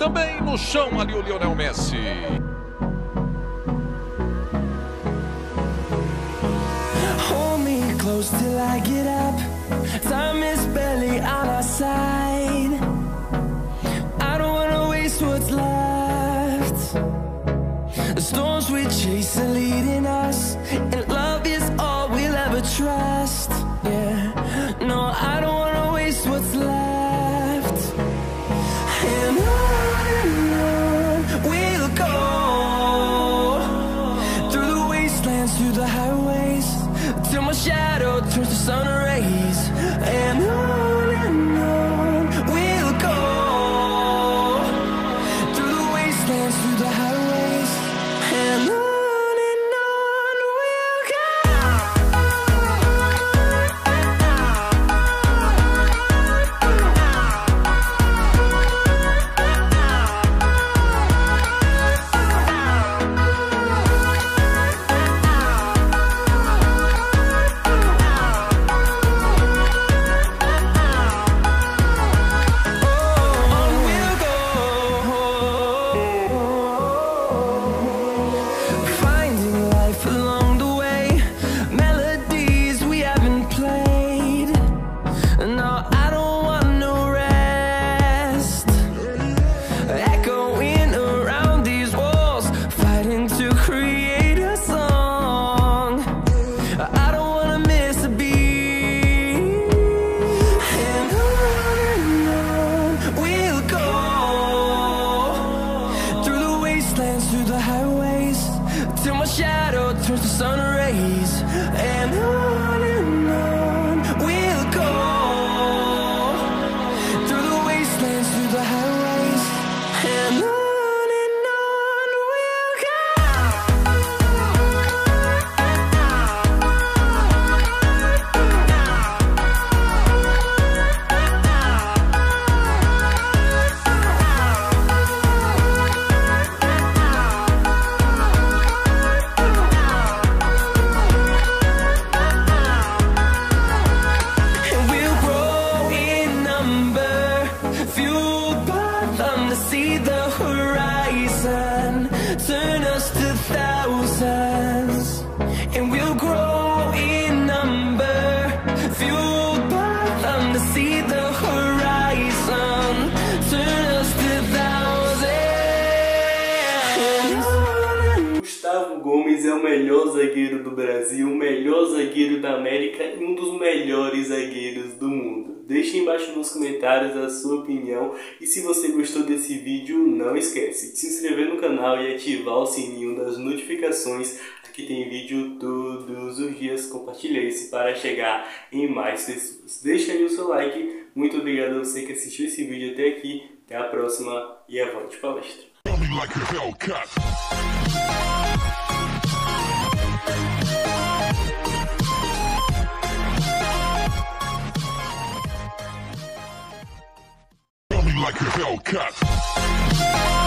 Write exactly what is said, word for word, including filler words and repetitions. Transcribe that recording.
também no chão ali o Lionel Messi. Hold me close till I get up. Time is barely on our side. I don't wanna waste what's left. The storms we chase are leading us, and love is all we'll ever trust. Yeah, no, I don't wanna waste what's left. And on and on we'll go, through the wastelands, through the highways, till my shadow turns to sun rays. And on and on we'll go, through the wastelands, through the highways, and on. Through the highways, till my shadow turns to sun rays. And on and on we'll go, through the wastelands, through the highways, and on and on we'll see the horizon, turn us to thousands, and we'll grow in number, fueled by them to see the horizon, turn us to thousands. Gustavo Gomez é o melhor zagueiro do Brasil, o melhor zagueiro da América e um dos melhores zagueiros do mundo. Deixe embaixo nos comentários a sua opinião e se você gostou desse vídeo, não esquece de se inscrever no canal e ativar o sininho das notificações. Aqui tem vídeo todos os dias, compartilha esse para chegar em mais pessoas. Deixa aí o seu like, muito obrigado a você que assistiu esse vídeo até aqui, até a próxima e avante palestra. Like a Hellcat.